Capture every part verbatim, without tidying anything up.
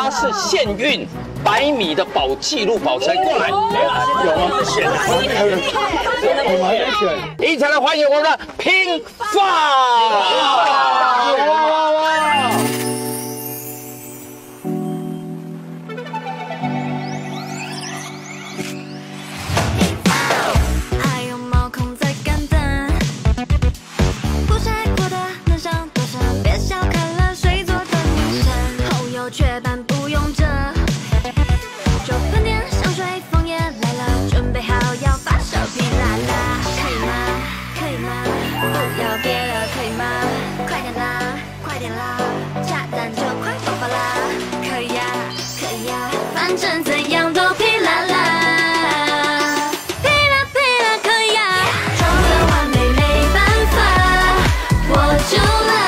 他是县运百米的保纪录保持人，过来，没有有吗？选啊，我们还在选，一起来欢迎我们的Pink Five。 雀斑不用遮，就喷点香水，枫叶来了，准备好要发手皮啦啦，可以吗？可以吗？不要别的，可以吗？快点啦，快点啦，炸弹就快爆发啦！可以呀，可以呀，反正怎样都皮啦啦，皮啦皮啦，可以呀，装的完美没办法，我就来。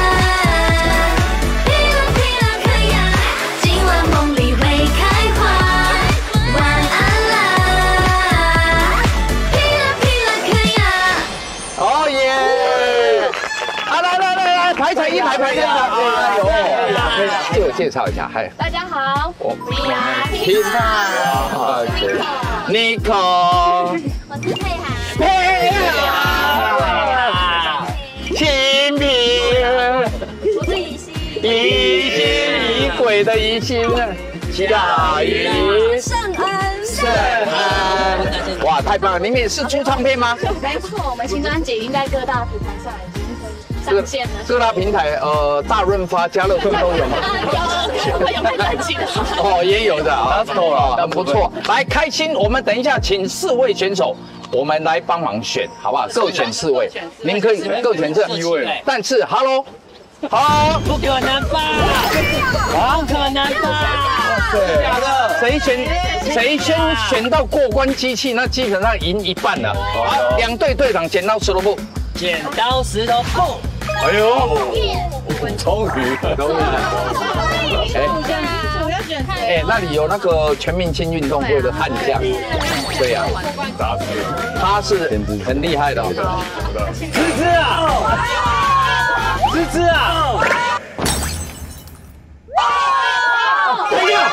排成一排排成啊！哎呦，自我介绍一下，嗨， 大家好，我 Pink Five，Nico， 我是佩涵， 佩涵，清平， 我是宜心， 疑心疑鬼的疑心啊，小鱼， 盛恩， 盛恩，哇，太棒了！你们也是出唱片吗？ 没错，我们新专辑已经在各大平台上上线了。 各大平台，呃，大润发、家乐福都有吗？ 有，有卖专辑的。 哦，也有的啊，很不错。来，开心，我们等一下请四位选手，我们来帮忙选，好不好？各选四位，您可以各选这一位。但是 ，Hello， 好， 不可能吧？不可能吧？ 假的，谁选谁先选到过关机器，那基本上赢一半了。好，两队队长剪刀石头布， 剪刀石头布。 哎呦，终于，终于。哎，哎，那里有那个全明星运动会的悍将，对呀，他是很厉害的。 芝芝啊，芝芝啊。 等一下，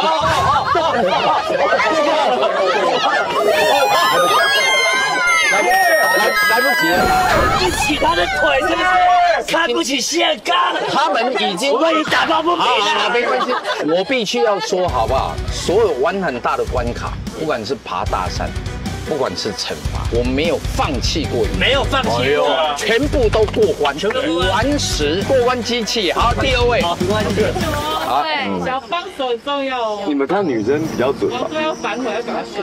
来来不及了， 对不起他的腿是不是？看不起谢刚， 他们已经我已打抱不平了。 没关系，我必须要说好不好？所有玩很大的关卡，不管是爬大山，不管是惩罚，我没有放弃过， 没有放弃过， 全部都过关，全部完食过关机器。好，第二位， 好，关系。 好， 对，小帮手很重要哦。 你们看女生比较准吧？ 我说要反悔，要赶快顺。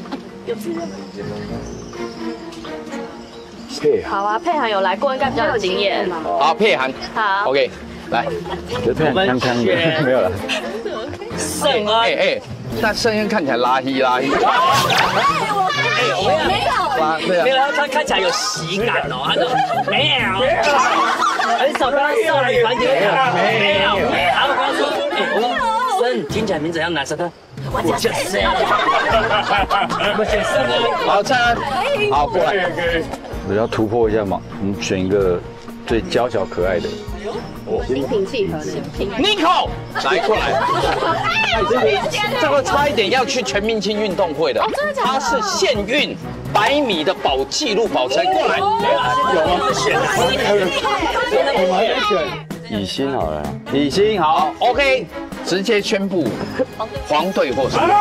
佩涵， 好啊，佩涵有来过，应该比较有经验。 好，佩涵， 好 ，OK， 来， 觉得佩涵康康的，没有了。 盛恩， 哎哎，那盛恩看起来拉稀拉稀。 哎，我没有， 对啊， 没有，他看起来有喜感哦，他说没有，很少看到少女团体没有没有，然后我跟他说，哎，我说盛听起来名字像男生的。我就是，我选盛恩， 好，盛恩，好过来。 我要突破一下嘛，我们选一个最娇小可爱的。 心平气和的。 Nico， 来过来，这个差一点要去全明星运动会的，他是县运百米的保纪录保持人，过来， 有吗？选啊， 我们还在选。以心好了，以心好。 好 ，OK， 直接宣布黄队获胜。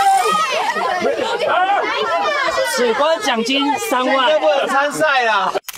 史官奖金三万， 不能参赛啊！